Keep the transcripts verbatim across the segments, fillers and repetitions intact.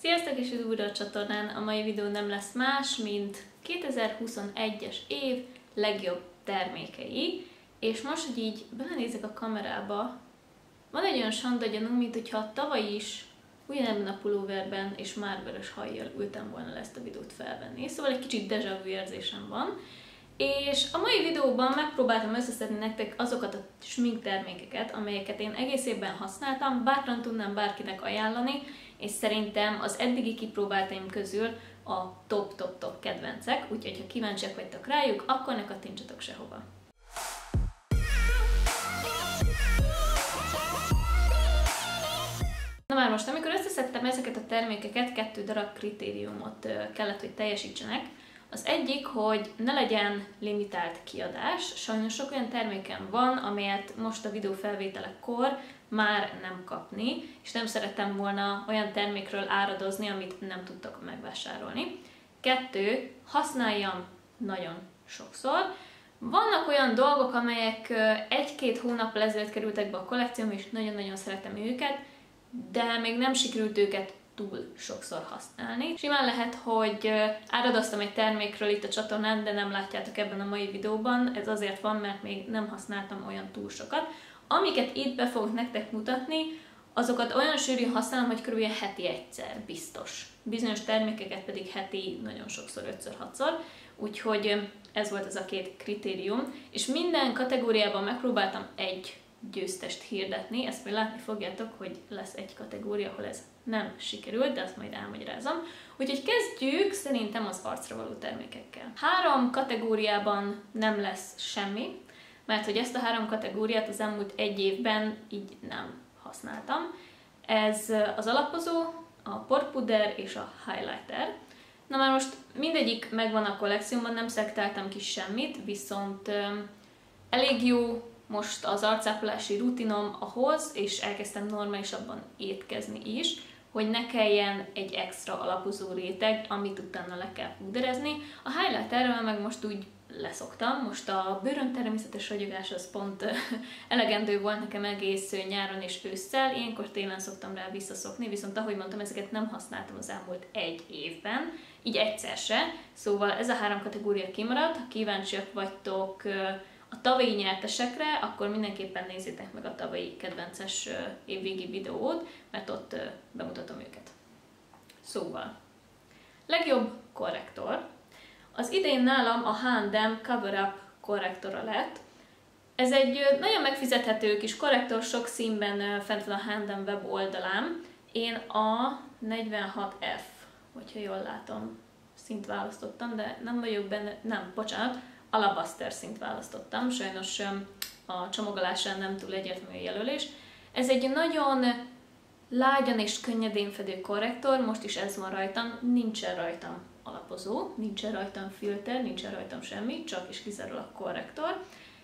Sziasztok, és újra a csatornán. A mai videó nem lesz más, mint kétezer-huszonegyes év legjobb termékei. És most, hogy így belenézek a kamerába, van egy olyan sanda gyanú, mint hogyha tavaly is ugyanebben a pulóverben és már vörös hajjal ültem volna le ezt a videót felvenni. Szóval egy kicsit déjà vu érzésem van. És a mai videóban megpróbáltam összeszedni nektek azokat a sminktermékeket, amelyeket én egész évben használtam, bátran tudnám bárkinek ajánlani, és szerintem az eddigi kipróbáltaim közül a top-top-top kedvencek, úgyhogy ha kíváncsiak vagytok rájuk, akkor ne kattintsatok sehova. Na már most, amikor összeszedtem ezeket a termékeket, kettő darab kritériumot kellett, hogy teljesítsenek. Az egyik, hogy ne legyen limitált kiadás. Sajnos sok olyan termékem van, amelyet most a videó felvételekkor már nem kapni, és nem szerettem volna olyan termékről áradozni, amit nem tudtak megvásárolni. Kettő, használjam nagyon sokszor. Vannak olyan dolgok, amelyek egy-két hónappal ezelőtt kerültek be a kollekciómba, és nagyon-nagyon szeretem őket, de még nem sikerült őket túl sokszor használni. Simán lehet, hogy áradoztam egy termékről itt a csatornán, de nem látjátok ebben a mai videóban. Ez azért van, mert még nem használtam olyan túl sokat. Amiket itt be fogok nektek mutatni, azokat olyan sűrűn használom, hogy kb. Heti egyszer biztos. Bizonyos termékeket pedig heti nagyon sokszor, ötször-hatszor. Úgyhogy ez volt az a két kritérium. És minden kategóriában megpróbáltam egy győztest hirdetni, ezt majd látni fogjátok, hogy lesz egy kategória, ahol ez nem sikerült, de azt majd elmagyarázom. Úgyhogy kezdjük szerintem az arcra való termékekkel. Három kategóriában nem lesz semmi, mert hogy ezt a három kategóriát az elmúlt egy évben így nem használtam. Ez az alapozó, a porpuder és a highlighter. Na már most mindegyik megvan a kollekciómban, nem szektáltam ki semmit, viszont elég jó most az arcápolási rutinom ahhoz, és elkezdtem normálisabban étkezni is, hogy ne kelljen egy extra alapozó réteg, amit utána le kell púderezni. A highlighterrel meg most úgy leszoktam, most a bőröm természetes ragyogás az pont elegendő volt nekem egész nyáron és ősszel, ilyenkor télen szoktam rá visszaszokni, viszont ahogy mondtam, ezeket nem használtam az elmúlt egy évben, így egyszer se, szóval ez a három kategória kimaradt. Ha kíváncsiak vagytok a tavalyi nyertesekre, akkor mindenképpen nézzétek meg a tavalyi kedvences évvégi videót, mert ott bemutatom őket. Szóval, legjobb korrektor. Az idén nálam a há és em Cover Up korrektora lett. Ez egy nagyon megfizethető kis korrektor, sok színben fent van a há és em web oldalán. Én a negyvenhat ef, hogyha jól látom, szint választottam, de nem vagyok benne, nem, bocsánat, Alabaster szint választottam, sajnos a csomagolásán nem túl egyértelmű a jelölés. Ez egy nagyon lágyan és könnyedén fedő korrektor, most is ez van rajtam, nincsen rajtam alapozó, nincsen rajtam filter, nincsen rajtam semmi, csak és kizárólag korrektor.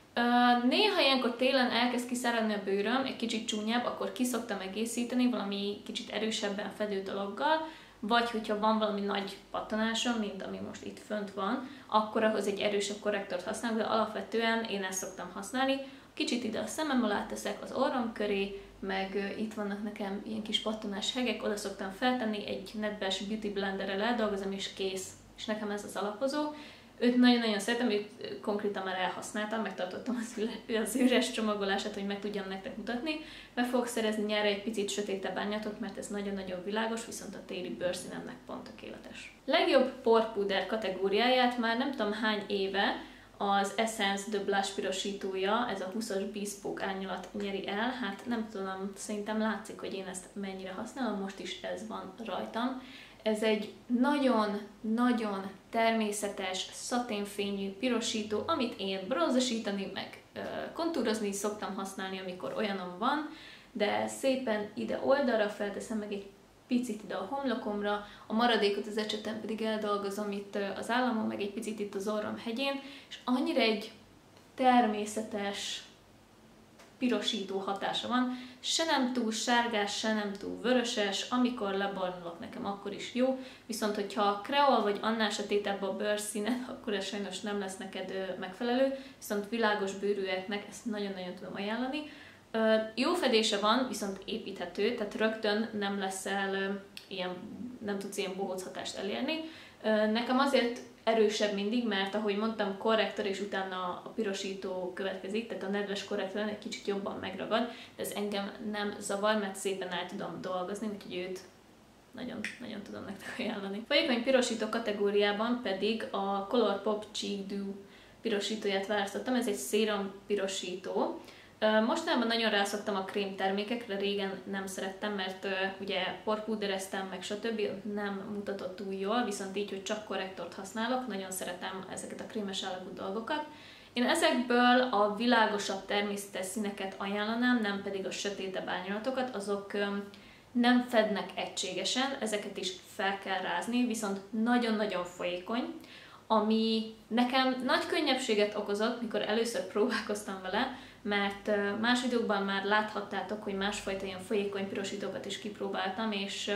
Néha ilyenkor télen elkezd kiszáradni a bőröm, egy kicsit csúnyább, akkor ki szoktam egészíteni valami kicsit erősebben fedő dologgal, vagy hogyha van valami nagy pattanásom, mint ami most itt fönt van, akkor ahhoz egy erősebb korrektort használok, de alapvetően én ezt szoktam használni. Kicsit ide a szemem alá teszek, az orrom köré, meg itt vannak nekem ilyen kis pattanás hegek, oda szoktam feltenni, egy nedves beauty blenderrel eldolgozom, és kész. És nekem ez az alapozó. Őt nagyon-nagyon szeretem, őt konkrétan már elhasználtam, megtartottam az, az üres csomagolását, hogy meg tudjam nektek mutatni. Meg fogok szerezni nyára egy picit sötétebb árnyatot, mert ez nagyon-nagyon világos, viszont a téli bőrszínemnek pont tökéletes. Legjobb porpúder kategóriáját már nem tudom hány éve az Essence The Blush pirosítója, ez a húszas Bespoke árnyalat nyeri el. Hát nem tudom, szerintem látszik, hogy én ezt mennyire használom, most is ez van rajtam. Ez egy nagyon-nagyon természetes, szaténfényű pirosító, amit én bronzosítani, meg kontúrozni is szoktam használni, amikor olyanom van, de szépen ide oldalra felteszem, meg egy picit ide a homlokomra, a maradékot az ecsetem pedig eldolgozom itt az államon, meg egy picit itt az orrom hegyén, és annyira egy természetes, pirosító hatása van, se nem túl sárgás, se nem túl vöröses, amikor lebarnulok nekem, akkor is jó, viszont hogyha kreol vagy annál sötétebb a bőrszíned, akkor ez sajnos nem lesz neked megfelelő, viszont világos bőrűeknek ezt nagyon-nagyon tudom ajánlani. Jó fedése van, viszont építhető, tehát rögtön nem leszel ilyen nem tudsz ilyen bohóc hatást elérni. Nekem azért erősebb mindig, mert ahogy mondtam, korrektor és utána a pirosító következik, tehát a nedves korrektor egy kicsit jobban megragad, de ez engem nem zavar, mert szépen el tudom dolgozni, úgyhogy őt nagyon, nagyon tudom nektek ajánlani. Folyékony pirosító kategóriában pedig a Colourpop Cheek Dew pirosítóját választottam, ez egy szérum pirosító. Mostanában nagyon rászoktam a krém termékekre, régen nem szerettem, mert uh, ugye porpúdereztem, meg stb. Nem mutatott túl jól, viszont így, hogy csak korrektort használok, nagyon szeretem ezeket a krémes állagú dolgokat. Én ezekből a világosabb természetes színeket ajánlanám, nem pedig a sötétebb árnyalatokat, azok um, nem fednek egységesen, ezeket is fel kell rázni, viszont nagyon-nagyon folyékony, ami nekem nagy könnyebbséget okozott, mikor először próbálkoztam vele, mert más videókban már láthattátok, hogy másfajta ilyen folyékony pirosítókat is kipróbáltam, és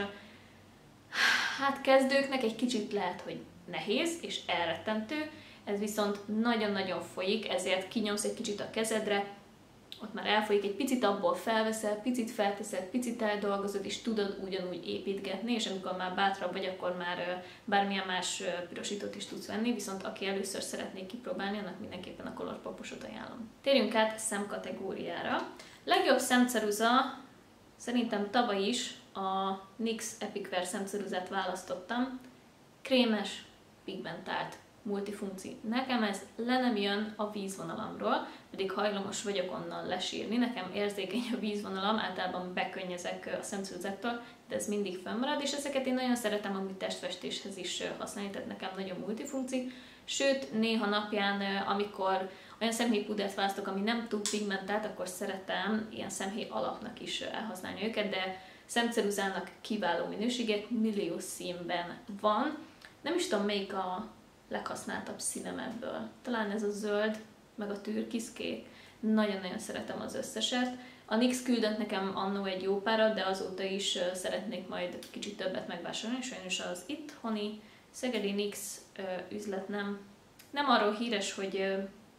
hát kezdőknek egy kicsit lehet, hogy nehéz és elrettentő, ez viszont nagyon-nagyon folyik, ezért kinyomsz egy kicsit a kezedre, ott már elfolyik, egy picit abból felveszel, picit felteszed, picit eldolgozod, és tudod ugyanúgy építgetni, és amikor már bátrabb vagy, akkor már bármilyen más pirosítót is tudsz venni, viszont aki először szeretné kipróbálni, annak mindenképpen a Colourpoposot ajánlom. Térjünk át szemkategóriára. Legjobb szemceruza, szerintem tavaly is a NYX Epic Wear szemceruzát választottam. Krémes, pigmentált, multifunkci. Nekem ez le nem jön a vízvonalamról, pedig hajlamos vagyok onnan lesírni. Nekem érzékeny a vízvonalam, általában bekönnyezek a szemceruzáktól, de ez mindig fennmarad, és ezeket én nagyon szeretem amúgy testfestéshez is használni, tehát nekem nagyon multifunkci. Sőt, néha napján, amikor olyan szemhéjpudert választok, ami nem túl pigmentált, akkor szeretem ilyen szemhéj alapnak is elhasználni őket, de szemceruzának kiváló minőségek, millió színben van. Nem is tudom, melyik a leghasználtabb színem ebből. Talán ez a zöld, meg a türkiszkék. Nagyon-nagyon szeretem az összeset. A NYX küldött nekem annó egy jó párat, de azóta is szeretnék majd kicsit többet megvásárolni. Sajnos az itthoni szegedi NYX üzlet nem, nem arról híres, hogy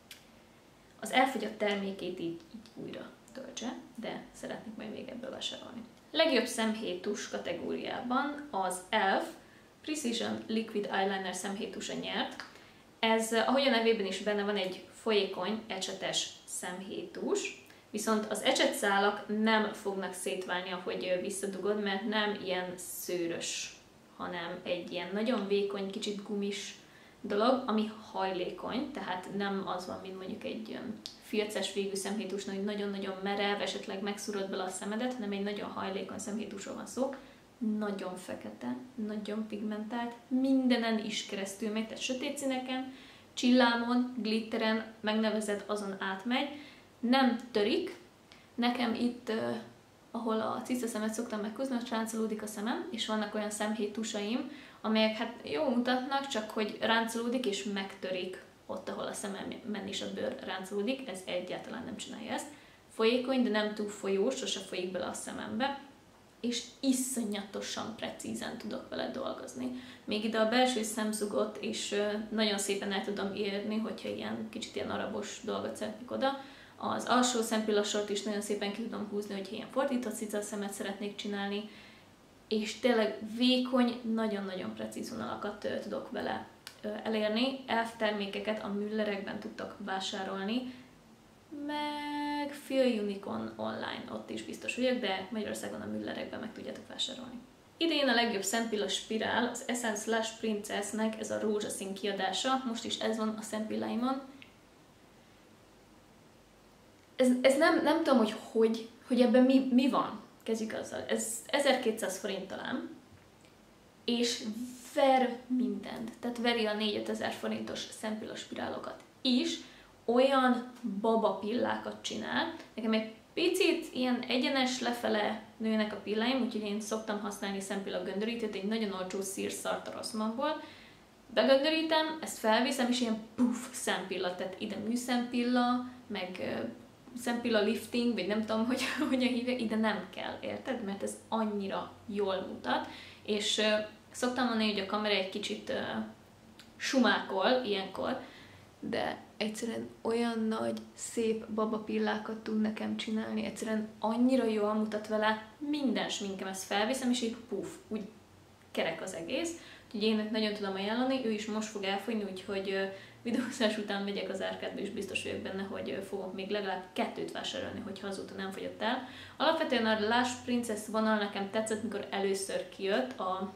az elfogyott termékét így, így újra töltse, de szeretnék majd még ebből vásárolni. Legjobb szemhéjtus kategóriában az e el ef Precision Liquid Eyeliner szemhéjtusa nyert. Ez, ahogy a nevében is benne van, egy folyékony, ecsetes szemhéjtus, viszont az ecsetszálak nem fognak szétválni, ahogy visszadugod, mert nem ilyen szőrös, hanem egy ilyen nagyon vékony, kicsit gumis dolog, ami hajlékony, tehát nem az van, mint mondjuk egy filces végű szemhéjtusnál, hogy nagyon-nagyon merev, esetleg megszúrod bele a szemedet, hanem egy nagyon hajlékony szemhéjtusról van szó. Nagyon fekete, nagyon pigmentált, mindenen is keresztül megy, tehát sötét színeken, csillámon, glitteren, megnevezed, azon átmegy, nem törik. Nekem itt, uh, ahol a cica szemet szoktam meghúzni, ott ráncolódik a szemem, és vannak olyan szemhéjtusaim, amelyek hát jó mutatnak, csak hogy ráncolódik és megtörik ott, ahol a szememen is a bőr ráncolódik, ez egyáltalán nem csinálja ezt. Folyékony, de nem túl folyós, sose folyik bele a szemembe, és iszonyatosan precízen tudok vele dolgozni. Még ide a belső szemzugot is nagyon szépen el tudom érni, hogyha ilyen kicsit ilyen arabos dolgot szeretnék oda. Az alsó szempillasort is nagyon szépen ki tudom húzni, hogyha ilyen fordított cica szemet szeretnék csinálni, és tényleg vékony, nagyon-nagyon precíz vonalakat tudok vele elérni. e el ef termékeket a Müllerekben tudtak vásárolni, meg Feel Unicorn online, ott is biztos vagyok, de Magyarországon a Müllerekben meg tudjátok vásárolni. Idén a legjobb szempilla spirál, az Essence Lash Princessnek ez a rózsaszín kiadása, most is ez van a szempilláimon. Ez, ez nem, nem tudom, hogy, hogy hogy ebben mi, mi van, kezdjük azzal. Ez ezerkétszáz forint talán, és ver mindent, tehát veri a négy-ötezer forintos szempilla spirálokat is, olyan babapillákat csinál. Nekem egy picit ilyen egyenes lefele nőnek a pilláim, úgyhogy én szoktam használni szempilla göndörítőt, egy nagyon olcsó szírszart a Rossmannból. Begöndörítem, ezt felviszem, és ilyen puff szempilla, tehát ide műszempilla, meg uh, szempilla lifting, vagy nem tudom, hogy hogyan hívják, ide nem kell, érted? Mert ez annyira jól mutat, és uh, szoktam mondani, hogy a kamera egy kicsit uh, sumákol ilyenkor, de egyszerűen olyan nagy, szép babapillákat tud nekem csinálni, egyszerűen annyira jól mutat vele, minden sminkem, ezt felviszem, és így puff, úgy kerek az egész. Úgyhogy én nagyon tudom ajánlani, ő is most fog elfogyni, úgyhogy videózás után megyek az árkádba, és biztos vagyok benne, hogy fogok még legalább kettőt vásárolni, hogyha azóta nem fogyott el. Alapvetően a Lush Princess vonal nekem tetszett, mikor először kijött, a,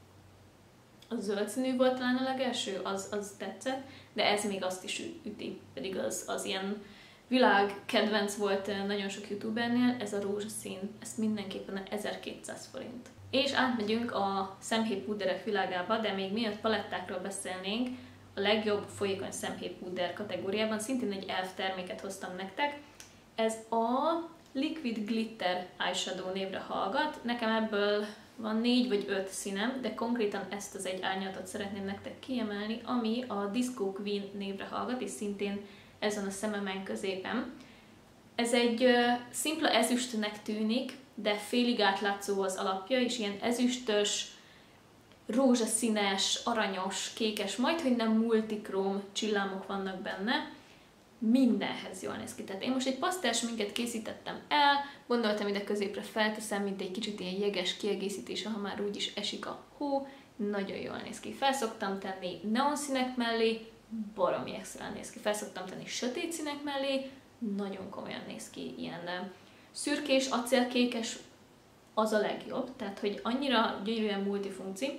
a zöld színű volt talán a legelső, az, az tetszett, de ez még azt is üti, pedig az, az ilyen világ kedvenc volt nagyon sok youtubernél, ez a rózsaszín, ezt mindenképpen ezerkétszáz forint. És átmegyünk a szemhéjpúderek világába, de még miatt palettákról beszélnénk, a legjobb folyékony szemhéjpúder kategóriában szintén egy elf terméket hoztam nektek. Ez a Liquid Glitter Eyeshadow névre hallgat. Nekem ebből van négy vagy öt színem, de konkrétan ezt az egy árnyalatot szeretném nektek kiemelni, ami a Disco Queen névre hallgat, és szintén ezen a szememen középen. Ez egy uh, szimpla ezüstnek tűnik, de félig átlátszó az alapja, és ilyen ezüstös, rózsaszínes, aranyos, kékes, majdhogy nem multikróm csillámok vannak benne. Mindenhez jól néz ki. Tehát én most egy pasztels minket készítettem el, gondoltam ide középre felteszem, mint egy kicsit ilyen jeges kiegészítése, ha már úgyis esik a hó. Nagyon jól néz ki. Felszoktam tenni neonszínek mellé, baromi extra néz ki. Felszoktam tenni sötét színek mellé, nagyon komolyan néz ki. Ilyen szürkés, acélkékes, az a legjobb. Tehát, hogy annyira gyönyörűen multifunkci.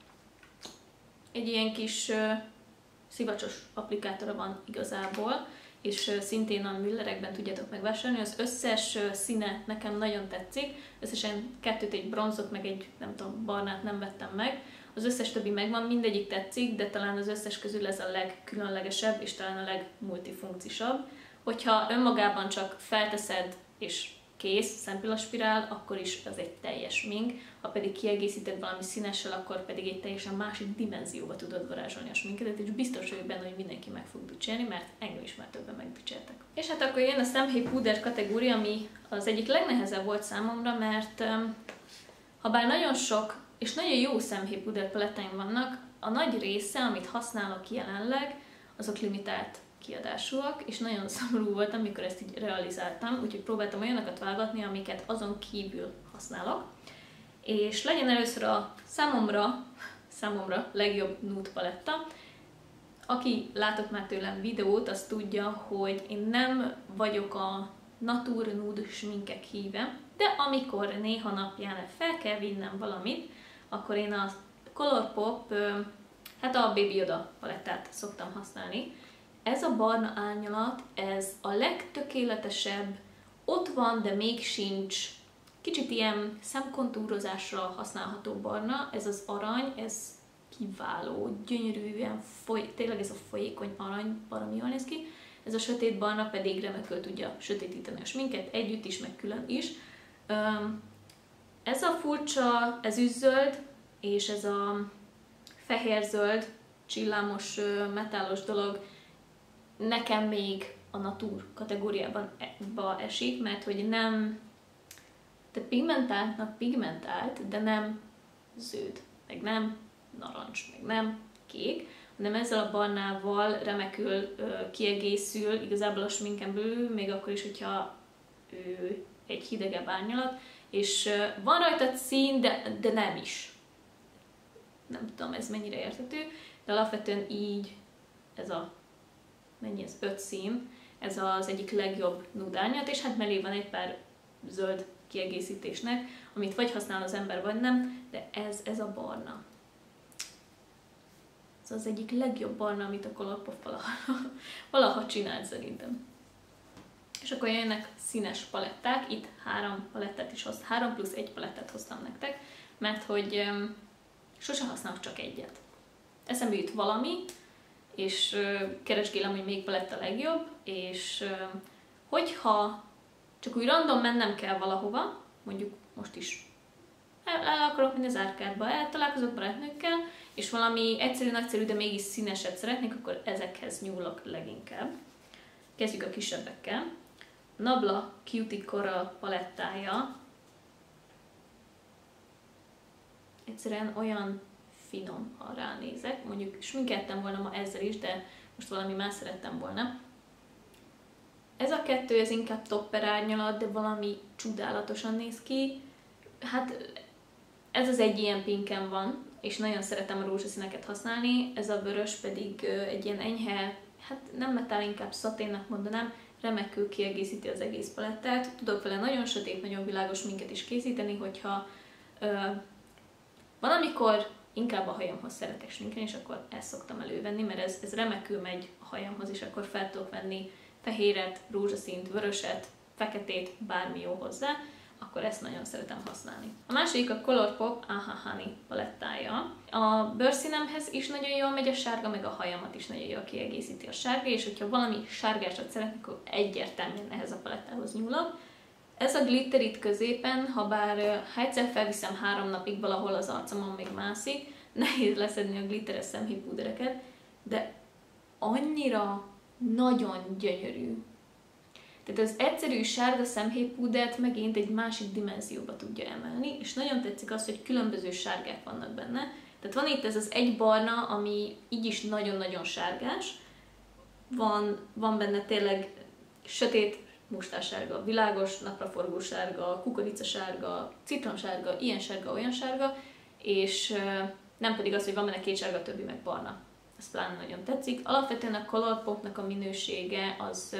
Egy ilyen kis uh, szivacsos applikátora van igazából, és uh, szintén a Müllerekben tudjátok megvásárolni. Az összes uh, színe nekem nagyon tetszik. Összesen kettőt, egy bronzot, meg egy, nem tudom, barnát nem vettem meg. Az összes többi megvan, mindegyik tetszik, de talán az összes közül ez a legkülönlegesebb, és talán a legmultifunkcisabb. Hogyha önmagában csak felteszed, és kész, szempillaspirál, akkor is az egy teljes ming. Ha pedig kiegészíted valami színessel, akkor pedig egy teljesen másik dimenzióba tudod varázsolni a sminkedet, és biztos vagyok benne, hogy mindenki meg fog dicsérni, mert engem is már többen megdicsértek. És hát akkor jön a szemhéjpúder kategória, ami az egyik legnehezebb volt számomra, mert um, ha bár nagyon sok és nagyon jó szemhéjpúder palettáim vannak, a nagy része, amit használok jelenleg, azok limitált kiadásúak, és nagyon szomorú voltam, amikor ezt így realizáltam, úgyhogy próbáltam olyanokat válogatni, amiket azon kívül használok. És legyen először a számomra, számomra legjobb nude paletta. Aki látott már tőlem videót, az tudja, hogy én nem vagyok a Nature Nude sminkek híve, de amikor néha napján fel kell vinnem valamit, akkor én a Colourpop, hát a Baby Yoda palettát szoktam használni. Ez a barna árnyalat, ez a legtökéletesebb, ott van, de még sincs, kicsit ilyen szemkontúrozásra használható barna, ez az arany, ez kiváló, gyönyörűen, foly, tényleg ez a folyékony arany, baromi jól néz ki, ez a sötét barna pedig remekül tudja sötétíteni a sminket, együtt is, meg külön is. Ez a furcsa ezüstzöld, és ez a fehérzöld, csillámos, metálos dolog, nekem még a Nature kategóriában esik, mert hogy nem, de pigmentáltnak pigmentált, de nem zöld, meg nem narancs, meg nem kék, hanem ezzel a barnával remekül ö, kiegészül igazából a sminken belül, még akkor is, hogyha ő egy hidegebb árnyalat, és ö, van rajta szín, de, de nem is. Nem tudom, ez mennyire érthető, de alapvetően így ez a mennyi ez? öt szín, ez az egyik legjobb nude árnyalat, és hát mellé van egy pár zöld kiegészítésnek, amit vagy használ az ember, vagy nem, de ez, ez a barna. Ez az egyik legjobb barna, amit a Colourpop valaha, valaha csinált szerintem. És akkor jönnek színes paletták, itt három palettát is hoztam, három plusz egy palettát hoztam nektek, mert hogy um, sose használok csak egyet. Eszembe jut valami, és uh, keresgélem, hogy melyik palett a legjobb, és uh, hogyha csak úgy random mennem kell valahova, mondjuk most is el, el akarok menni az árkádba, eltalálkozok barátnőkkel, és valami egyszerű-nagyszerű, de mégis színeset szeretnék, akkor ezekhez nyúlok leginkább. Kezdjük a kisebbekkel. Nabla Cutie Coral palettája egyszerűen olyan finom, ha ránézek. Mondjuk sminkeltem volna ma ezzel is, de most valami más szerettem volna. Ez a kettő, ez inkább topper árnyalat, de valami csodálatosan néz ki. Hát ez az egy ilyen pinken van, és nagyon szeretem a rózsaszíneket használni, ez a vörös pedig egy ilyen enyhe, hát nem metál, inkább szaténnak mondanám, remekül kiegészíti az egész palettát. Tudok vele nagyon sötét, nagyon világos minket is készíteni, hogyha ö, van, amikor inkább a hajamhoz szeretek sminkelni, és akkor ezt szoktam elővenni, mert ez, ez remekül megy a hajamhoz, és akkor fel tudok venni fehéret, rózsaszínt, vöröset, feketét, bármi jó hozzá, akkor ezt nagyon szeretem használni. A második a Colourpop Aha Honey palettája. A bőrszínemhez is nagyon jól megy a sárga, meg a hajamat is nagyon jól kiegészíti a sárga, és hogyha valami sárgásat szeretnék, akkor egyértelműen ehhez a palettához nyúlok. Ez a glitter itt középen, ha bár ha egyszer felviszem három napig valahol az arcomon még mászik, nehéz leszedni a glitteres szemhéjpúdereket, de annyira nagyon gyönyörű. Tehát az egyszerű sárga szemhéjpúdert megint egy másik dimenzióba tudja emelni, és nagyon tetszik az, hogy különböző sárgák vannak benne. Tehát van itt ez az egy barna, ami így is nagyon-nagyon sárgás, van, van benne tényleg sötét mustássárga, világos napraforgó sárga, kukoricasárga, citromsárga, ilyen sárga, olyan sárga, és nem pedig az, hogy van benne két sárga, a többi meg barna. Ez pláne nagyon tetszik. Alapvetően a Colourpopnak a minősége az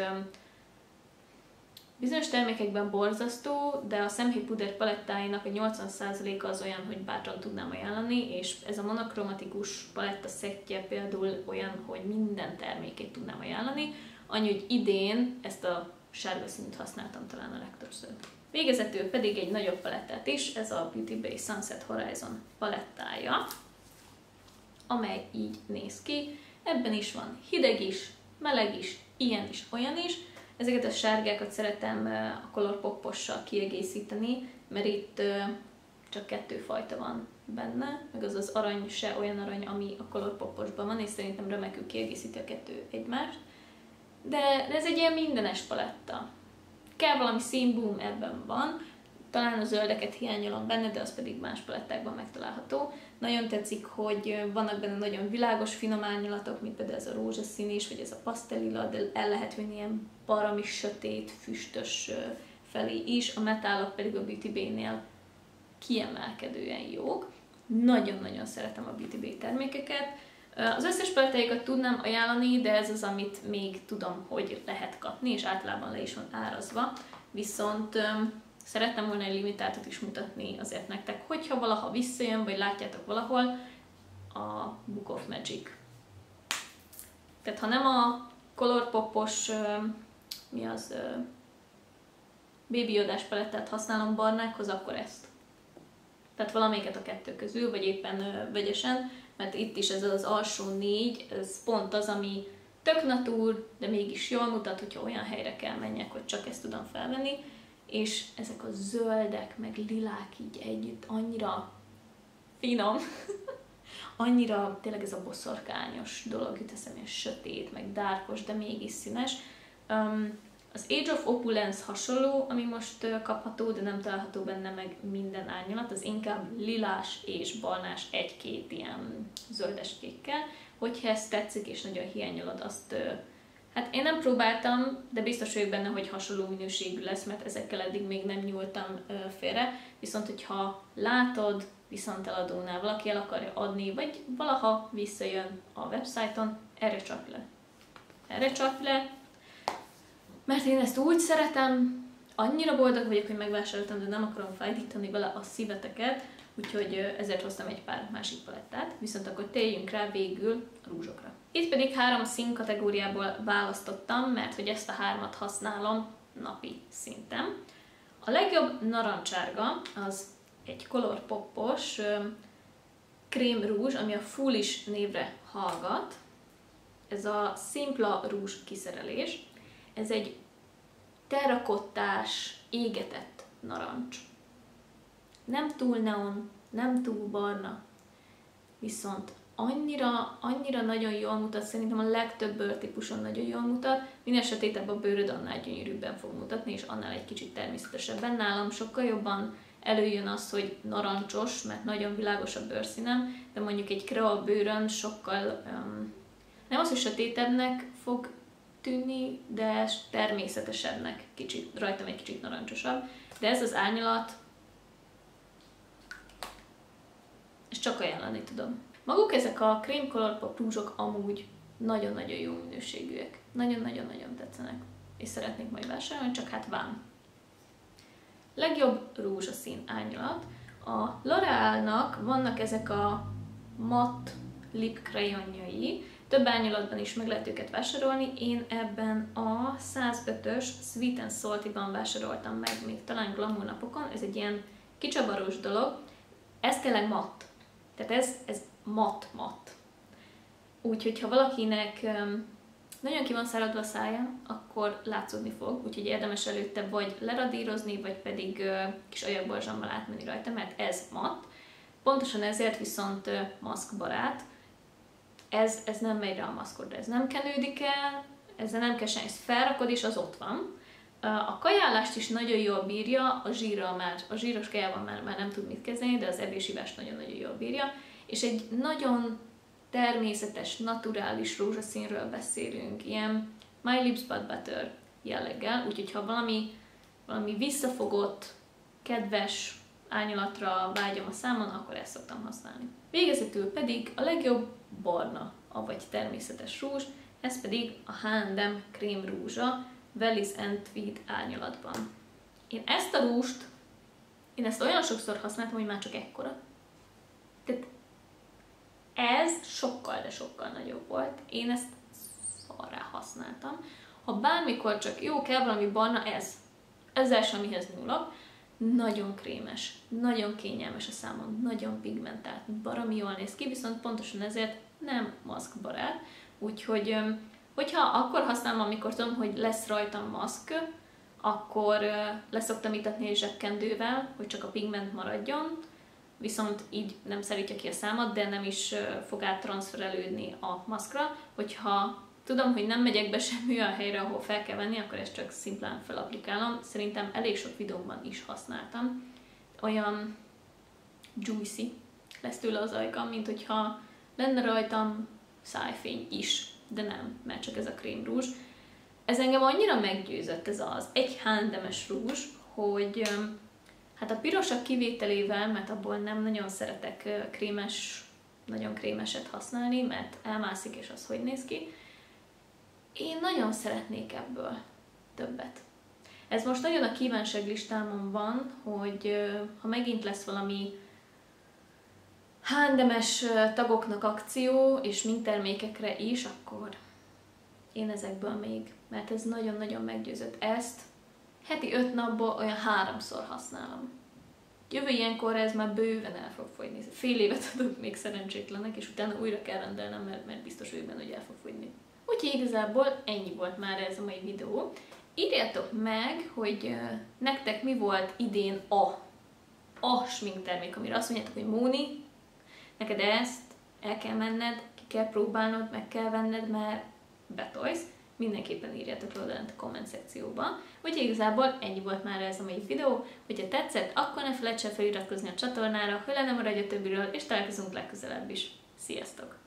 bizonyos termékekben borzasztó, de a szemhéjpúder palettáinak a nyolcvan százaléka az olyan, hogy bátran tudnám ajánlani, és ez a monokromatikus paletta szettje például olyan, hogy minden termékét tudnám ajánlani, annyi, hogy idén ezt a sárga színt használtam talán a legtöbbször. Végezetül pedig egy nagyobb palettát is, ez a Beauty Bay Sunset Horizon palettája, amely így néz ki. Ebben is van hideg is, meleg is, ilyen is, olyan is. Ezeket a sárgákat szeretem a Colourpopossal kiegészíteni, mert itt csak kettő fajta van benne, meg az az arany se olyan arany, ami a Colourpoposban van, és szerintem remekül kiegészíti a kettő egymást. De, de ez egy ilyen mindenes paletta. Kell valami színboom, ebben van. Talán a zöldeket hiányolom benne, de az pedig más palettákban megtalálható. Nagyon tetszik, hogy vannak benne nagyon világos, finom árnyalatok, mint például ez a rózsaszín is, vagy ez a pasztelila, de el lehet vinni ilyen baromi sötét, füstös felé is. A metálok pedig a Beauty Bay-nél kiemelkedően jók. Nagyon-nagyon szeretem a Beauty Bay termékeket. Az összes palettáikat tudnám ajánlani, de ez az, amit még tudom, hogy lehet kapni, és általában le is van árazva. Viszont szerettem volna egy limitáltat is mutatni azért nektek, hogyha valaha visszajön, vagy látjátok valahol, a Book of Magic. Tehát ha nem a Colourpopos, mi az, Baby Yodás palettát használom barnákhoz, akkor ezt. Tehát valamelyiket a kettő közül, vagy éppen vegyesen, mert itt is ez az alsó négy, ez pont az, ami tök natúr, de mégis jól mutat, hogyha olyan helyre kell menjek, hogy csak ezt tudom felvenni. És ezek a zöldek, meg lilák így együtt annyira finom, annyira tényleg ez a boszorkányos dolog jut eszembe, sötét, meg dárkos, de mégis színes. Um, az Age of Opulence hasonló, ami most uh, kapható, de nem található benne meg minden árnyalat, az inkább lilás és barnás egy-két ilyen zöldeskékkel. Hogyha ezt tetszik és nagyon hiányolod, azt uh, hát én nem próbáltam, de biztos vagyok benne, hogy hasonló minőségű lesz, mert ezekkel eddig még nem nyúltam uh, félre. Viszont, hogyha látod, viszont eladónál valaki el akarja adni, vagy valaha visszajön a websájton, erre csapj le. Erre csapj le, mert én ezt úgy szeretem, annyira boldog vagyok, hogy megvásároltam, de nem akarom fájdítani vele a szíveteket, úgyhogy ezért hoztam egy pár másik palettát, viszont akkor térjünk rá végül a rúzsokra. Itt pedig három szín kategóriából választottam, mert hogy ezt a hármat használom napi szinten. A legjobb narancsárga az egy Colourpopos krém rúzs, ami a Foolish névre hallgat. Ez a szimpla rúzs kiszerelés. Ez egy terrakottás, égetett narancs. Nem túl neon, nem túl barna, viszont annyira, annyira nagyon jól mutat, szerintem a legtöbb bőrtípuson nagyon jól mutat, minél sötétebb a bőröd, annál gyönyörűbben fog mutatni, és annál egy kicsit természetesebben. Nálam sokkal jobban előjön az, hogy narancsos, mert nagyon világos a bőrszínem, de mondjuk egy kreol bőrön sokkal, um, nem az, hogy sötétebbnek fog tűnni, de természetesebbnek, kicsit, rajtam egy kicsit narancsosabb. De ez az árnyalat Ezt csak ajánlani tudom. Maguk ezek a Cream Colourpop rúzsok amúgy nagyon-nagyon jó minőségűek. Nagyon-nagyon-nagyon tetszenek. És szeretnék majd vásárolni, csak hát vám. Legjobb rózsaszín árnyalat. A L'Oréalnak vannak ezek a matt lip crayonjai. Több árnyalatban is meg lehet őket vásárolni. Én ebben a százötös Sweet and Salty-ban vásároltam meg még talán Glamour napokon. Ez egy ilyen kicsavarós dolog. Ez tényleg matt. Tehát ez, ez matt-matt. Úgyhogy ha valakinek um, nagyon ki van száradva a szája, akkor látszódni fog. Úgyhogy érdemes előtte vagy leradírozni, vagy pedig uh, kis ajakborzsammal átmenni rajta, mert ez matt. Pontosan ezért viszont uh, maszkbarát. Ez, ez nem megy rá a maszkodra, ez nem kenődik el, ezzel nem kell semmi, ezt felrakod és az ott van. A kajállást is nagyon jól bírja, a zsírral már, a zsíros kajával már, már nem tud mit kezdeni, de az evésívást nagyon-nagyon jól bírja. És egy nagyon természetes, naturális rózsaszínről beszélünk, ilyen My Lips But Butter jelleggel, úgyhogy ha valami, valami visszafogott, kedves árnyalatra vágyom a számon, akkor ezt szoktam használni. Végezetül pedig a legjobb barna, avagy természetes rúzs, ez pedig a H and M krém rúzsa, Wallis and Tweed árnyalatban. Én ezt a rúzst, én ezt olyan sokszor használtam, hogy már csak ekkora. Tehát ez sokkal, de sokkal nagyobb volt. Én ezt szarrá használtam. Ha bármikor csak jó, kell valami barna, ez. Ezzel semmihez nyúlok. Nagyon krémes, nagyon kényelmes a számon, nagyon pigmentált, baromi jól néz ki, viszont pontosan ezért nem maszkbarát. Úgyhogy, hogyha akkor használom, amikor tudom, hogy lesz rajtam maszk, akkor leszoktam itatni egy zsebkendővel, hogy csak a pigment maradjon, viszont így nem szerítja ki a számat, de nem is fog áttranszferelődni a maszkra. Hogyha tudom, hogy nem megyek be semmi olyan helyre, ahol fel kell venni, akkor ezt csak szimplán felaplikálom. Szerintem elég sok videóban is használtam. Olyan juicy lesz tőle az ajka, mint hogyha lenne rajtam szájfény is, de nem, mert csak ez a krémrúzs. Ez engem annyira meggyőzött, ez az egy H and M-es rúzs, hogy hát a pirosak kivételével, mert abból nem nagyon szeretek krémes, nagyon krémeset használni, mert elmászik és az hogy néz ki. Én nagyon szeretnék ebből többet. Ez most nagyon a kívánság listámon van, hogy ha megint lesz valami H and M-es tagoknak akció, és mintermékekre is, akkor én ezekből még, mert ez nagyon-nagyon meggyőzött. Ezt heti öt napból olyan háromszor használom. Jövő ilyenkor ez már bőven el fog fogyni. Fél évet adok még szerencsétlenek, és utána újra kell rendelnem, mert, mert biztos vagyok benne, hogy el fog fogyni. Úgyhogy igazából ennyi volt már ez a mai videó. Írjátok meg, hogy uh, nektek mi volt idén a, a sminktermék, amire azt mondjátok, hogy Móni, neked ezt el kell menned, ki kell próbálnod, meg kell venned, mert betolsz. Mindenképpen írjátok le oda a komment szekcióban. Úgyhogy igazából ennyi volt már ez a mai videó. Hogyha tetszett, akkor ne felejts el feliratkozni a csatornára, hogy le ne maradj a többiről, és találkozunk legközelebb is. Sziasztok!